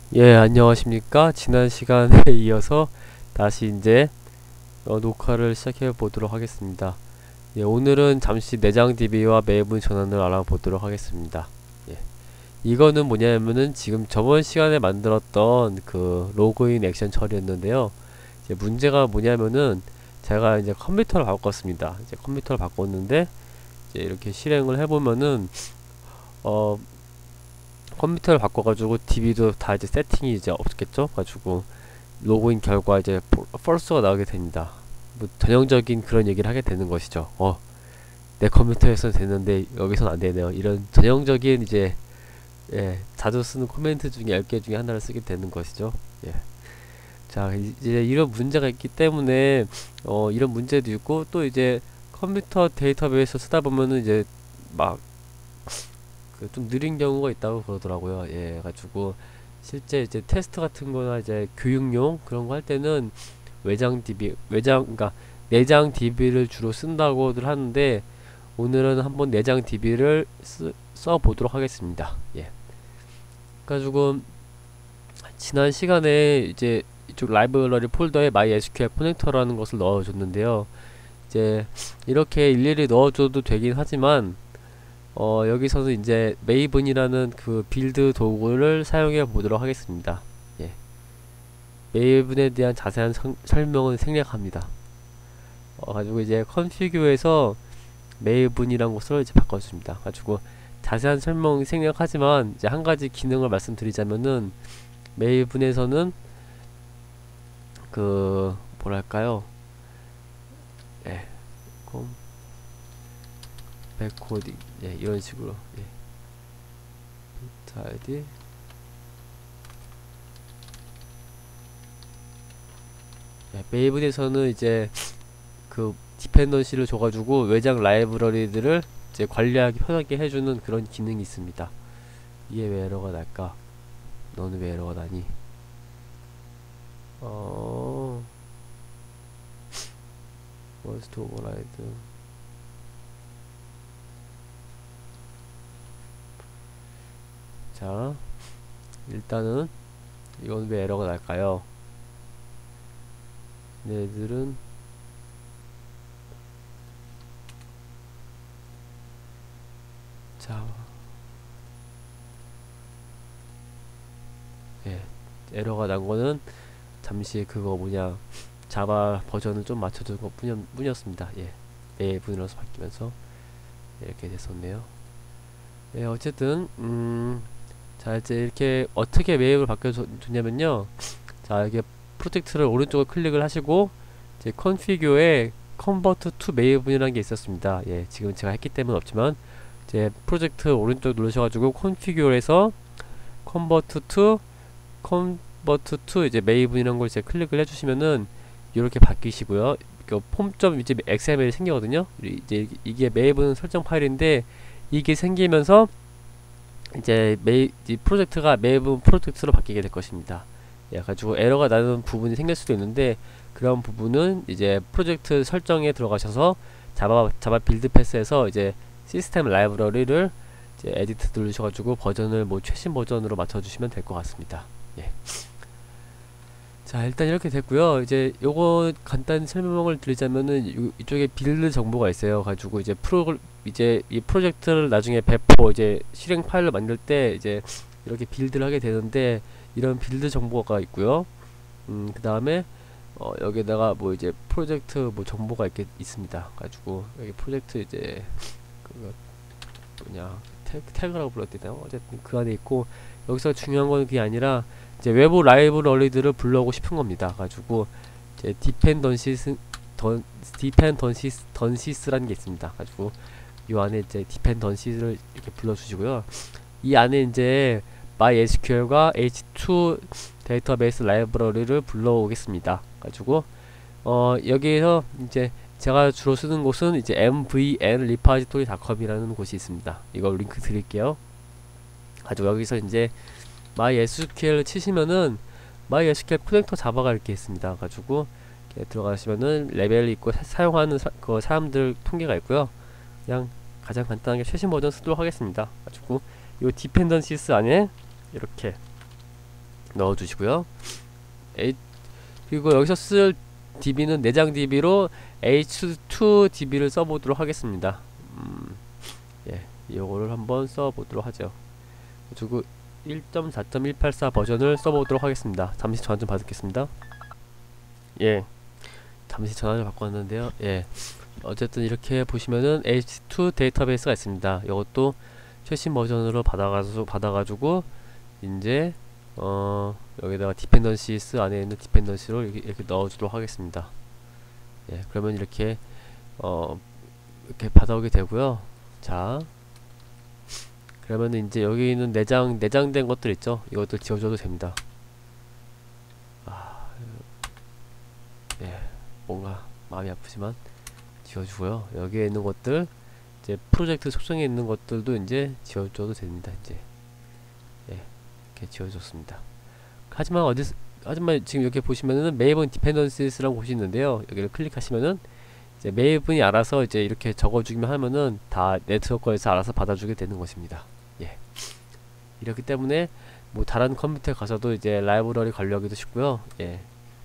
예, 안녕하십니까. 지난 시간에 이어서 다시 이제 녹화를 시작해 보도록 하겠습니다. 예, 오늘은 잠시 내장 DB와 매분 전환을 알아보도록 하겠습니다. 예, 이거는 뭐냐면은 지금 저번 시간에 만들었던 그 로그인 액션 처리였는데요. 이제 문제가 뭐냐면은 제가 이제 컴퓨터를 바꿨습니다. 이제 컴퓨터를 바꿨는데 이제 이렇게 실행을 해보면은 어 컴퓨터를 바꿔가지고 DB도 다 이제 세팅이 이제 없겠죠? 가지고 로그인 결과 이제 false가 나오게 됩니다. 뭐 전형적인 그런 얘기를 하게 되는 것이죠. 내 컴퓨터에서는 되는데 여기서는 안 되네요. 이런 전형적인 이제 자주 쓰는 코멘트 중에 10개 중에 하나를 쓰게 되는 것이죠. 예. 자, 이제 이런 문제가 있기 때문에 이런 문제도 있고 또 이제 컴퓨터 데이터베이스 쓰다 보면은 이제 막 그 좀 느린 경우가 있다고 그러더라고요. 예, 가지고 실제 이제 테스트 같은 거나 이제 교육용 그런 거 할 때는 그러니까 내장 DB를 주로 쓴다고들 하는데 오늘은 한번 내장 DB를 써보도록 하겠습니다. 예. 가지고 지난 시간에 이제 이쪽 라이브러리 폴더에 MySQL 커넥터라는 것을 넣어줬는데요. 이제 이렇게 일일이 넣어줘도 되긴 하지만 여기서는 이제 메이븐이라는 그 빌드 도구를 사용해 보도록 하겠습니다. 예. 메이븐에 대한 자세한 설명은 생략합니다. 가지고 이제 컨피규어에서 메이븐이란 것을 이제 바꿨습니다. 가지고 자세한 설명 생략하지만 이제 한 가지 기능을 말씀드리자면은 메이븐에서는 그 뭐랄까요? 예. 백코딩 이런 식으로 자 어디 메이븐에서는 이제 그 디펜던시를 줘가지고 외장 라이브러리들을 이제 관리하기 편하게 해주는 그런 기능이 있습니다. 이게 왜 에러가 날까? 너는 왜 에러가 나니? 머스트 오버라이드. 자, 일단은 이건 왜 에러가 날까요? 얘들은 자, 에러가 난 거는 잠시 그거 뭐냐 자바 버전을 좀 맞춰준 것 뿐이었습니다. 메이븐으로서 바뀌면서 이렇게 됐었네요. 어쨌든 자 이제 이렇게 어떻게 메이블 바뀌어줬냐면요. 자 이게 프로젝트를 오른쪽을 클릭을 하시고 이제 컨피규어에 컨버트 투 메이븐이라는 게 있었습니다. 지금 제가 했기 때문에 없지만 이제 프로젝트 오른쪽 누르셔가지고 컨피규어에서 컨버트 투 이제 메이븐이라는 걸 이제 클릭을 해주시면은 이렇게 바뀌시고요. 그 폼.xml이 이제 생기거든요. 이제 이게 메이븐 설정 파일인데 이게 생기면서 이제 이 프로젝트가 메이븐 프로젝트로 바뀌게 될 것입니다. 가지고 에러가 나는 부분이 생길 수도 있는데 그런 부분은 이제 프로젝트 설정에 들어가셔서 자바 빌드 패스에서 이제 시스템 라이브러리를 이제 에디트 누르셔가지고 버전을 뭐 최신 버전으로 맞춰주시면 될 것 같습니다. 자 일단 이렇게 됐고요. 이제 요거 간단히 설명을 드리자면은 이쪽에 빌드 정보가 있어요. 가지고 이제 이 프로젝트를 나중에 배포 이제 실행 파일을 만들 때 이제 이렇게 빌드를 하게 되는데 이런 빌드 정보가 있고요. 그 다음에 여기다가 뭐 이제 프로젝트 뭐 정보가 있습니다. 가지고 여기 프로젝트 이제 그거 뭐냐 태그라고 불렀대요. 어쨌든 그 안에 있고 여기서 중요한 거는 그게 아니라 이제 외부 라이브러리들을 불러오고 싶은 겁니다. 가지고 이제 디펜던시스라는 게 있습니다. 가지고 이 안에 이제 디펜던시를 이렇게 불러주시고요. 이 안에 이제 MySQL과 H2 데이터베이스 라이브러리를 불러오겠습니다. 가지고 여기에서 이제 제가 주로 쓰는 곳은 이제 mvnrepository.com이라는 곳이 있습니다. 이거 링크 드릴게요. 가지고 여기서 이제 MySQL 치시면은 MySQL 커넥터 자바가 이렇게 있습니다. 가지고 이렇게 들어가시면은 레벨이 있고 사용하는 그 사람들 통계가 있고요. 그냥 가장 간단하게 최신 버전 쓰도록 하겠습니다. 가지고 이 디펜던시스 안에 이렇게 넣어주시고요. 그리고 여기서 쓸 DB는 내장 DB로 H2DB를 써보도록 하겠습니다. 예, 이거를 한번 써보도록 하죠. 그리고 1.4.184 버전을 써보도록 하겠습니다. 잠시 전화 좀 받겠습니다. 예, 잠시 전화를 받고 왔는데요. 예, 어쨌든 이렇게 보시면은 H2 데이터베이스가 있습니다. 이것도 최신 버전으로 받아가지고 이제 여기다가 디펜던시스 안에 있는 디펜던시로 이렇게 넣어주도록 하겠습니다. 예, 그러면 이렇게 받아오게 되고요. 자, 그러면 이제 여기 있는 내장된 것들 있죠? 이것들 지워줘도 됩니다. 예, 뭔가 마음이 아프지만 지워주고요. 여기에 있는 것들, 이제 프로젝트 속성에 있는 것들도 이제 지워줘도 됩니다. 이제 예, 이렇게 지워줬습니다. 하지만 지금 이렇게 보시면은 메이븐 디펜던시스라는 곳이 있는데요. 여기를 클릭하시면은 이제 메이븐이 알아서 이제 이렇게 적어주기만 하면은 다 네트워크에서 알아서 받아주게 되는 것입니다. 예, 이렇기 때문에 뭐 다른 컴퓨터에 가서도 이제 라이브러리 관리하기도 쉽고요. 예,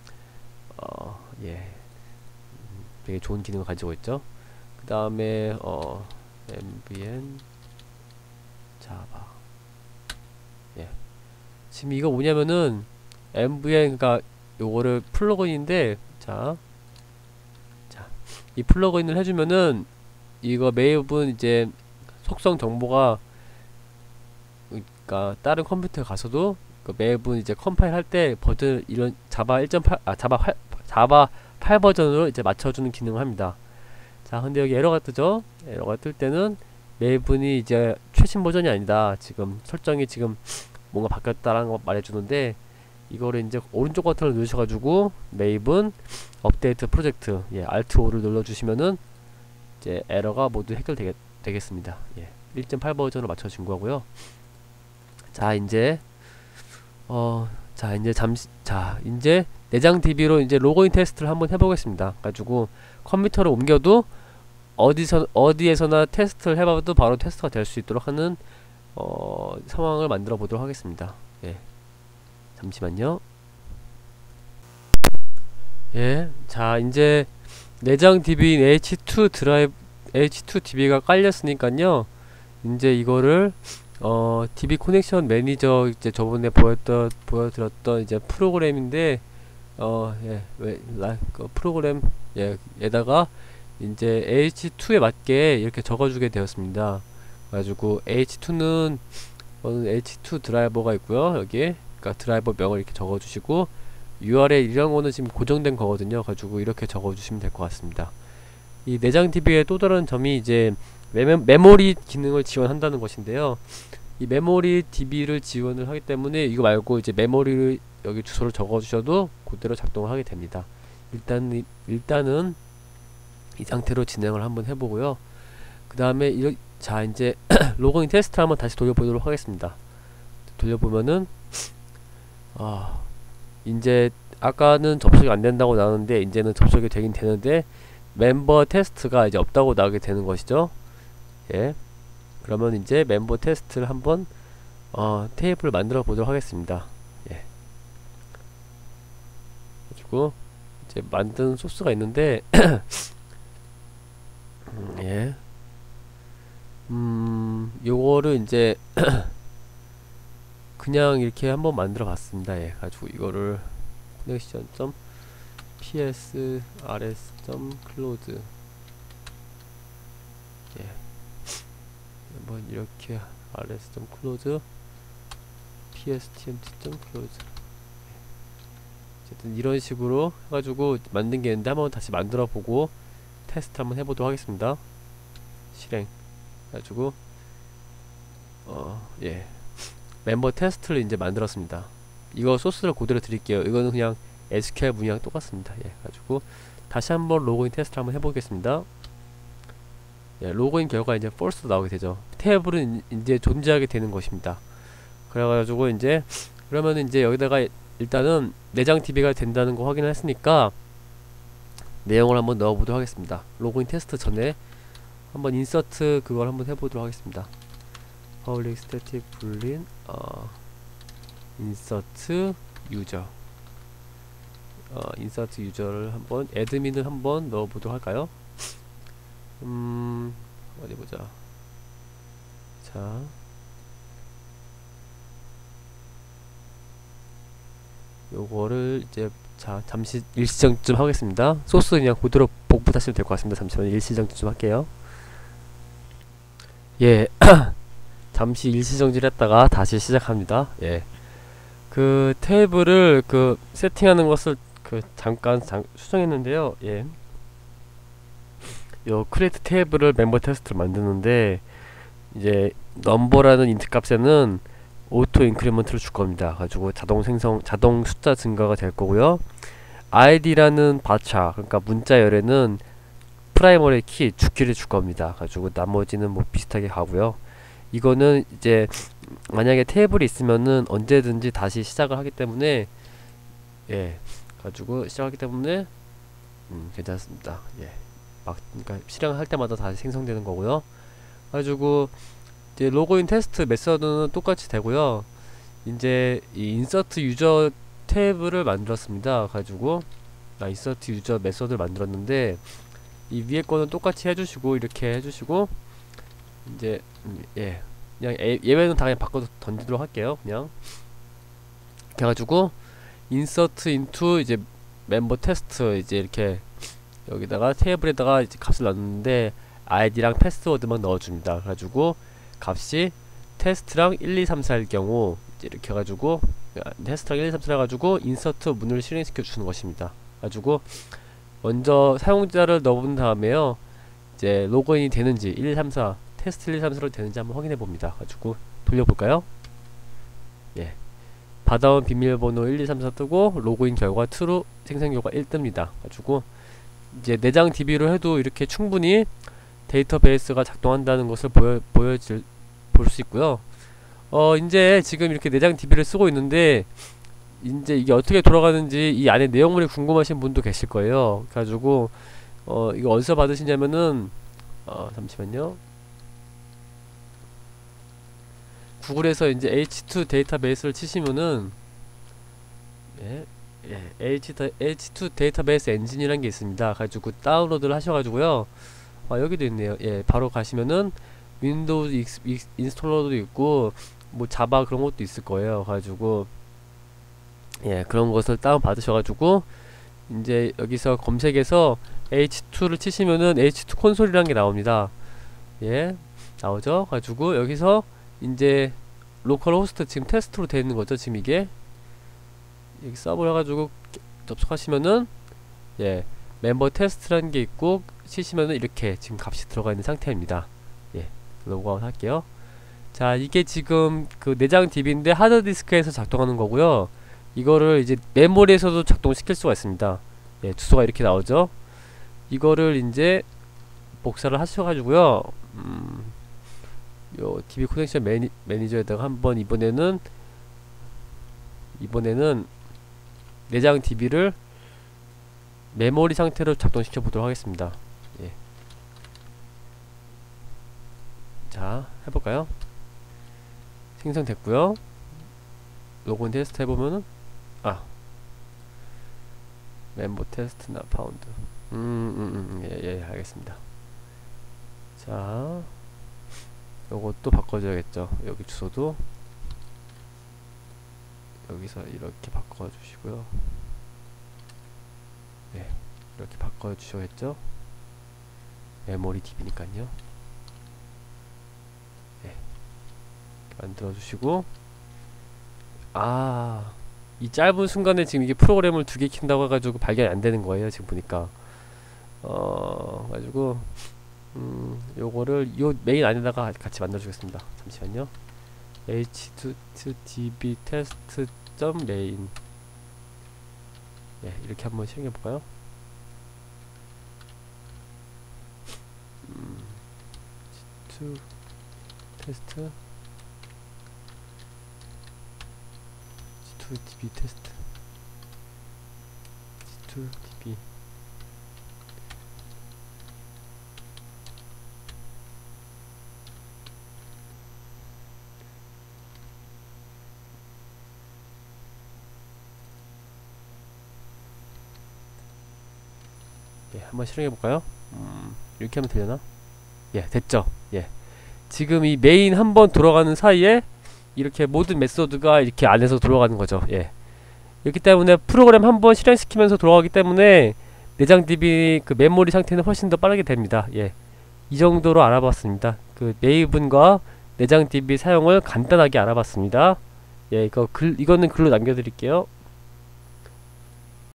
예, 되게 좋은 기능을 가지고 있죠. 그 다음에 MVN 자바. 예, 지금 이거 뭐냐면은 MVN, 그러니까 요거를 플러그인인데, 이 플러그인을 해주면은 이거 메이븐 이제 속성 정보가, 그러니까 다른 컴퓨터에 가서도 그 메이븐 이제 컴파일 할 때 버전 이런 자바 1.8 자바 8 버전으로 이제 맞춰주는 기능을 합니다. 자, 근데 여기 에러가 뜨죠? 에러가 뜰 때는 메이븐이 이제 최신 버전이 아니다, 지금 설정이 지금 뭔가 바뀌었다라는 거 말해주는데, 이거를 이제 오른쪽 버튼을 누르셔가지고 메이븐 업데이트 프로젝트, 예, Alt5를 눌러주시면은 이제 에러가 모두 해결되겠습니다. 예, 1.8 버전으로 맞춰진 거고요. 자, 이제 이제 내장 DB로 이제 로그인 테스트를 한번 해보겠습니다. 가지고 컴퓨터를 옮겨도 어디에서나 테스트를 해봐도 바로 테스트가 될 수 있도록 하는 상황을 만들어 보도록 하겠습니다. 예, 잠시만요. 예, 자, 이제 내장 DB인 H2DB가 깔렸으니까요. 이제 이거를 DB 커넥션 매니저, 이제 저번에 보여드렸던 이제 프로그램인데, 예, 프로그램, 예, 에다가 이제 H2에 맞게 이렇게 적어주게 되었습니다. 그래가지고 H2는 H2 드라이버가 있고요. 여기에, 그러니까 드라이버 명을 이렇게 적어주시고, URL 이런 거는 지금 고정된 거거든요. 가지고 이렇게 적어주시면 될 것 같습니다. 이 내장 DB의 또 다른 점이 이제 메모리 기능을 지원한다는 것인데요. 이 메모리 DB를 지원을 하기 때문에 이거 말고 이제 메모리를 여기 주소를 적어주셔도 그대로 작동을 하게 됩니다. 일단은 이 상태로 진행을 한번 해보고요. 그 다음에 자, 이제 로그인 테스트 한번 다시 돌려보도록 하겠습니다. 돌려보면은 이제 아까는 접속이 안 된다고 나오는데 이제는 접속이 되긴 되는데 멤버 테스트가 이제 없다고 나오게 되는 것이죠. 예, 그러면 이제 멤버 테스트를 한번 테이블을 만들어 보도록 하겠습니다. 예, 그리고 이제 만든 소스가 있는데 예, 요거를 이제 그냥 이렇게 한번 만들어 봤습니다. 예, 가지고 이거를 connection.psrs.close, 예, 한번 이렇게 rs.close pstmt.close, 어쨌든 이런 식으로 해가지고 만든 게 있는데 한번 다시 만들어 보고 테스트 한번 해보도록 하겠습니다. 실행 해가지고 예, 멤버 테스트를 이제 만들었습니다. 이거 소스를 그대로 드릴게요. 이거는 그냥 SQL 문이랑 똑같습니다. 예, 가지고 다시 한번 로그인 테스트를 한번 해보겠습니다. 예, 로그인 결과 이제 false 나오게 되죠. 테이블은 이제 존재하게 되는 것입니다. 그래가지고 이제 그러면 이제 여기다가 일단은 내장 DB가 된다는 거 확인을 했으니까 내용을 한번 넣어보도록 하겠습니다. 로그인 테스트 전에 한번 인서트 그걸 한번 해보도록 하겠습니다. public static boolean 인서트 유저. 인서트 유저를 한번 애드민을 한번 넣어보도록 할까요? 어디 보자. 자, 요거를 이제 잠시 일시정 좀 하겠습니다. 소스 그냥 그대로 복붙하시면 될 것 같습니다. 잠시만요. 일시정 좀 할게요. 예, 잠시 일시정지를 했다가 다시 시작합니다. 예, 그 테이블을 세팅하는 것을 잠깐 수정했는데요. 예, 요 크리에이트 테이블을 멤버 테스트를 만드는데 이제 넘버라는 인트 값에는 오토 인크리먼트를 줄 겁니다. 가지고 자동 숫자 증가가 될 거고요. id라는 바차, 그러니까 문자 열에는 프라이머리 키 주키를 줄 겁니다. 가지고 나머지는 뭐 비슷하게 가고요. 이거는 이제 만약에 테이블이 있으면은 언제든지 다시 시작을 하기 때문에, 예, 가지고 시작하기 때문에 괜찮습니다. 예, 그러니까 실행할 때마다 다시 생성되는 거고요. 가지고 이제 로그인 테스트 메서드는 똑같이 되고요. 이제 이 인서트 유저 탭을 만들었습니다. 가지고 인서트 유저 메서드를 만들었는데 이 위에 거는 똑같이 해주시고 이렇게 해주시고 이제 예, 그냥 예외는 다 그냥 바꿔서 던지도록 할게요. 그냥 이렇게 해가지고 인서트 인투 이제 멤버 테스트 이제 이렇게 여기다가 테이블에다가 이제 값을 넣었는데 아이디랑 패스워드만 넣어줍니다. 그래가지고 값이 테스트랑 1, 2, 3, 4일 경우 이제 이렇게 해가지고 테스트랑 1, 2, 3, 4 해가지고 인서트 문을 실행시켜 주는 것입니다. 가지고 먼저 사용자를 넣은 다음에요, 이제 로그인이 되는지 1, 2, 3, 4 테스트 1, 2, 3, 4로 되는지 한번 확인해 봅니다. 가지고 돌려볼까요? 예, 받아온 비밀번호 1, 2, 3, 4 뜨고 로그인 결과 true, 생성 결과 1 뜹니다. 가지고 이제 내장 DB로 해도 이렇게 충분히 데이터베이스가 작동한다는 것을 볼 수 있고요. 이제 지금 이렇게 내장 DB를 쓰고 있는데 이제 이게 어떻게 돌아가는지 이 안에 내용물이 궁금하신 분도 계실 거예요. 그래가지고 이거 어디서 받으시냐면은 잠시만요. 구글에서 이제 H2 데이터베이스를 치시면은 H2 데이터베이스 엔진이라는 게 있습니다. 가지고 다운로드를 하셔가지고요. 여기도 있네요. 예, 바로 가시면은 윈도우 인스톨러도 있고 뭐 자바 그런 것도 있을 거예요. 가지고 예, 그런 것을 다운 받으셔가지고 이제 여기서 검색해서 H2를 치시면은 H2 콘솔이라는 게 나옵니다. 예, 나오죠. 가지고 여기서 이제 로컬 호스트 지금 테스트로 되어 있는 거죠. 지금 이게 여기 서버를 해가지고 접속하시면은 예, 멤버 테스트라는 게 있고 치시면은 이렇게 지금 값이 들어가 있는 상태입니다. 예, 로그아웃 할게요. 자, 이게 지금 그 내장 DB인데 하드디스크에서 작동하는 거고요. 이거를 이제 메모리에서도 작동시킬 수가 있습니다. 예, 주소가 이렇게 나오죠. 이거를 이제 복사를 하셔가지고요. 요 DB 커넥션 매니저에다가 한번 이번에는 내장 DB를 메모리 상태로 작동시켜 보도록 하겠습니다. 예. 자, 해볼까요? 생성됐고요. 로그인 테스트 해보면은 멤버 테스트 나 파운드. 예, 알겠습니다. 자, 요것도 바꿔줘야겠죠. 여기 주소도 여기서 이렇게 바꿔주시고요. 네, 이렇게 바꿔주셔야겠죠. 메모리 DB니까요. 네, 만들어주시고 이 짧은 순간에 지금 이게 프로그램을 2개 킨다고 해가지고 발견이 안 되는 거예요. 지금 보니까 가지고 요거를 요 메인 안에다가 같이 만들어 주겠습니다. 잠시만요. h2db test.main 예, 이렇게 한번 실행해 볼까요? h2 테스트 h2db 테스트 h2db 예, 한번 실행해 볼까요? 이렇게 하면 되려나? 예, 됐죠? 예. 지금 이 메인 한번 돌아가는 사이에 이렇게 모든 메소드가 이렇게 안에서 돌아가는 거죠. 예. 이렇기 때문에 프로그램 한번 실행시키면서 돌아가기 때문에 내장 DB 그 메모리 상태는 훨씬 더 빠르게 됩니다. 예. 이 정도로 알아봤습니다. 그 메이븐과 내장 DB 사용을 간단하게 알아봤습니다. 예, 이거는 글로 남겨드릴게요.